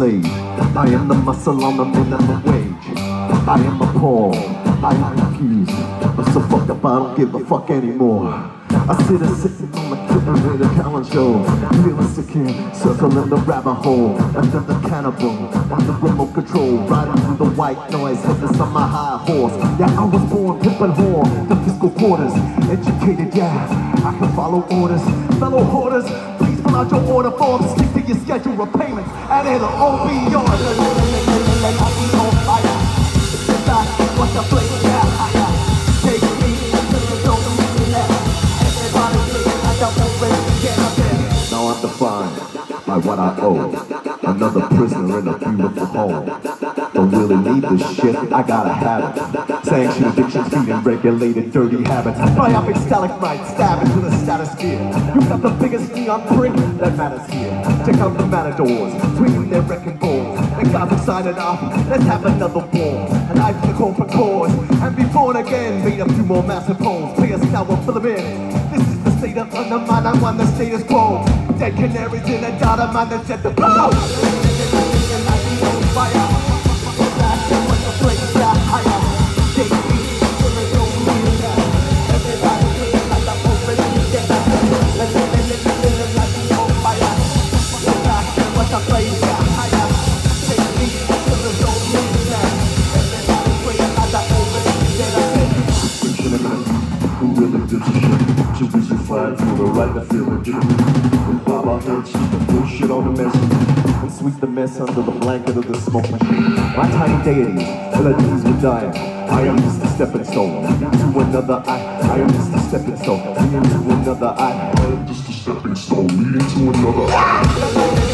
slave. I am the muscle on the minimum wage. I am appalled, I am confused. I'm so fucked up I don't give a fuck anymore. I sit and sitting on the kitten with a talent show, feeling sick here, circling the rabbit hole. And then the cannibal on the remote control, riding through the white noise, headless on my high horse. Yeah, I was born pimp and whore, the fiscal quarters, educated, yeah, I can follow orders. Fellow hoarders, please fill out your order forms, stick to your schedule of payments, and it'll all be yours. I'll be on fire. What's the place? Yeah, higher. Take me until you don't need me left. Everybody thinking I don't already get up there. Now I'm defined by what I owe. Another prisoner in a beautiful home. Don't really need this shit, I gotta have it. Sanctioned addictions, feeding regulated dirty habits. Myopic stalagmite, stab into the stratosphere. You got the biggest neon print that matters here. Check out the matadors, swinging their wrecking balls. And God's excited up, let's have another war. And I the corporate cause, and be born again. Made a few more massive holes, pay a scour, fill them in. This is the state of undermine, I want the status quo. Dead canaries in a data mine that set the blow. Fire. For the right to feel it, and bob our heads, bullshit on the mess, and sweep the mess under the blanket of the smoke machine. My tiny deities, melodies will die. I am just a stepping stone to another I am just a stepping stone leading to another I am just a stepping stone leading to another